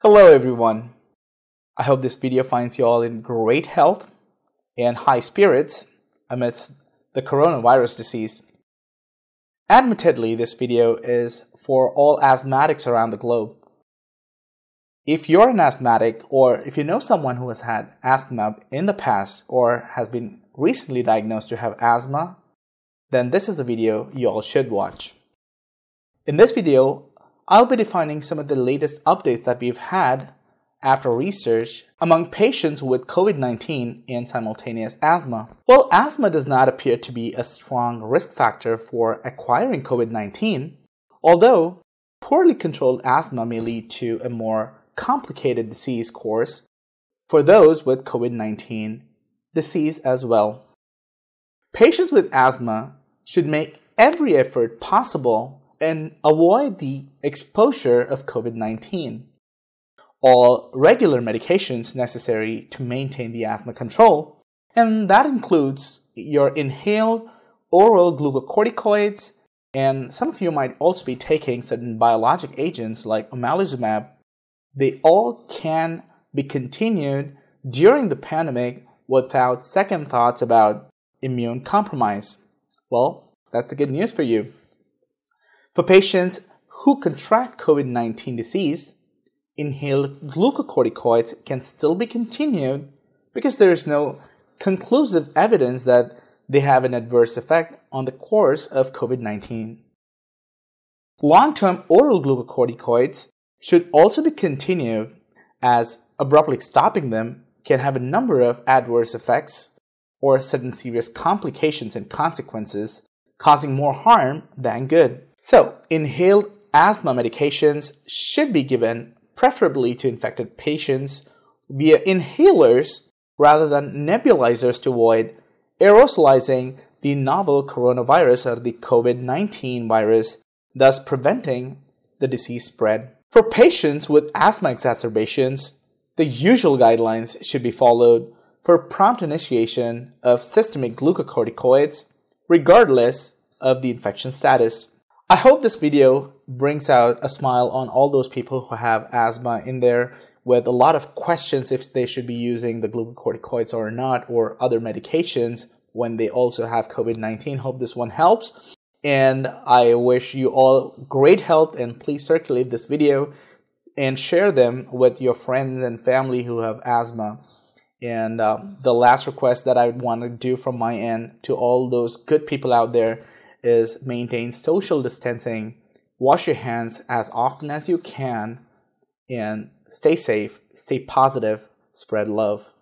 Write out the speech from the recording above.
Hello everyone. I hope this video finds you all in great health and high spirits amidst the coronavirus disease. Admittedly, this video is for all asthmatics around the globe. If you're an asthmatic or if you know someone who has had asthma in the past or has been recently diagnosed to have asthma, then this is a video you all should watch. In this video, I'll be defining some of the latest updates that we've had after research among patients with COVID-19 and simultaneous asthma. Well, asthma does not appear to be a strong risk factor for acquiring COVID-19, although poorly controlled asthma may lead to a more complicated disease course for those with COVID-19 disease as well. Patients with asthma should make every effort possible and avoid the exposure of COVID-19. All regular medications necessary to maintain the asthma control, and that includes your inhaled oral glucocorticoids, and some of you might also be taking certain biologic agents like omalizumab. They all can be continued during the pandemic without second thoughts about immune compromise. Well, that's the good news for you. For patients who contract COVID-19 disease, inhaled glucocorticoids can still be continued because there is no conclusive evidence that they have an adverse effect on the course of COVID-19. Long-term oral glucocorticoids should also be continued, as abruptly stopping them can have a number of adverse effects or certain serious complications and consequences, causing more harm than good. So, inhaled asthma medications should be given preferably to infected patients via inhalers rather than nebulizers to avoid aerosolizing the novel coronavirus or the COVID-19 virus, thus preventing the disease spread. For patients with asthma exacerbations, the usual guidelines should be followed for prompt initiation of systemic glucocorticoids regardless of the infection status. I hope this video brings out a smile on all those people who have asthma in there with a lot of questions if they should be using the glucocorticoids or not, or other medications when they also have COVID-19. Hope this one helps. And I wish you all great health, and please circulate this video and share them with your friends and family who have asthma. And the last request that I want to do from my end to all those good people out there is maintain social distancing, wash your hands as often as you can, and stay safe, stay positive, spread love.